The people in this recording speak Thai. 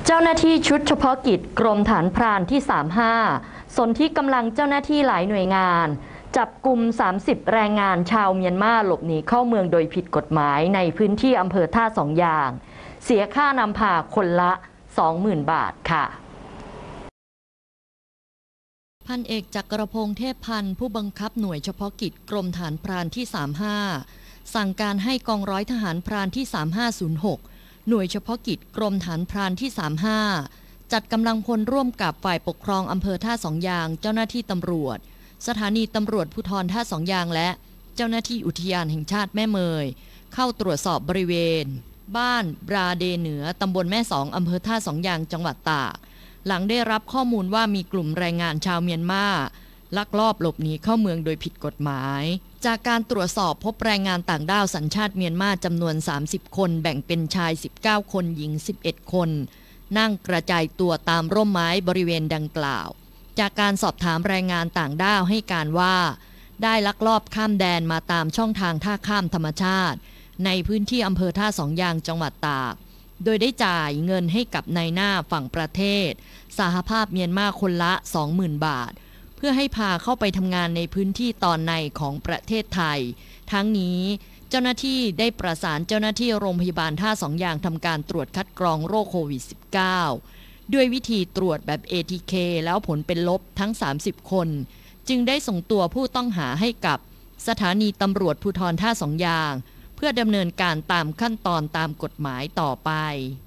เจ้าหน้าที่ชุดเฉพาะกิจกรมฐานพรานที่ 35 สนที่กำลังเจ้าหน้าที่หลายหน่วยงานจับกลุ่ม 30 แรงงานชาวเมียนมาหลบหนีเข้าเมืองโดยผิดกฎหมายในพื้นที่อำเภอท่าสองยางเสียค่านำพาคนละ 20,000 บาทค่ะพันเอกจักรพงษ์เทพพันธ์ผู้บังคับหน่วยเฉพาะกิจกรมฐานพรานที่ 35 สั่งการให้กองร้อยทหารพรานที่ 3506 หน่วยเฉพาะกิจกรมฐานพรานที่ 35 จัดกำลังพลร่วมกับฝ่ายปกครองอำเภอท่าสองยางเจ้าหน้าที่ตำรวจสถานีตำรวจภูธรท่าสองยางและเจ้าหน้าที่อุทยานแห่งชาติแม่เมยเข้าตรวจสอบบริเวณบ้านบราเดเหนือตำบลแม่สองอำเภอท่าสองยางจังหวัดตากหลังได้รับข้อมูลว่ามีกลุ่มแรงงานชาวเมียนมาลักลอบหลบหนีเข้าเมืองโดยผิดกฎหมายจากการตรวจสอบพบแรงงานต่างด้าวสัญชาติเมียนมาจำนวน30คนแบ่งเป็นชาย19คนหญิง11คนนั่งกระจายตัวตามร่มไม้บริเวณดังกล่าวจากการสอบถามแรงงานต่างด้าวให้การว่าได้ลักลอบข้ามแดนมาตามช่องทางท่าข้ามธรรมชาติในพื้นที่อำเภอท่าสองยางจังหวัดตากโดยได้จ่ายเงินให้กับนายหน้าฝั่งประเทศสหภาพเมียนมาคนละ 20,000 บาทเพื่อให้พาเข้าไปทำงานในพื้นที่ตอนในของประเทศไทยทั้งนี้เจ้าหน้าที่ได้ประสานเจ้าหน้าที่โรงพยาบาลท่าสองยางทำการตรวจคัดกรองโรคโควิด -19 ด้วยวิธีตรวจแบบ ATK แล้วผลเป็นลบทั้ง30คนจึงได้ส่งตัวผู้ต้องหาให้กับสถานีตำรวจภูธรท่าสองยางเพื่อดำเนินการตามขั้นตอนตามกฎหมายต่อไป